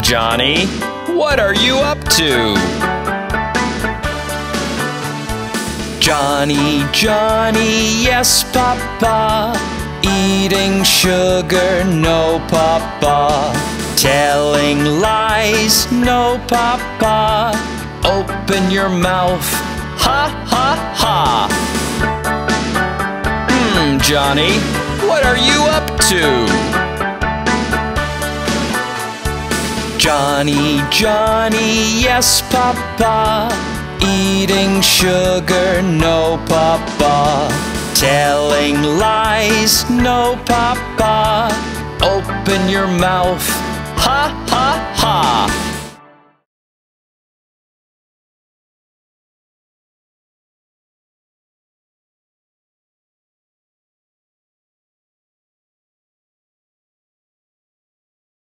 Johnny, what are you up to? Johnny, Johnny, yes, Papa. Eating sugar, no, Papa. Telling lies, no, Papa. Open your mouth, ha, ha, ha. Johnny, what are you up to? Johnny, Johnny, yes, Papa. Eating sugar, no, Papa. Telling lies, no, Papa. Open your mouth, ha, ha, ha.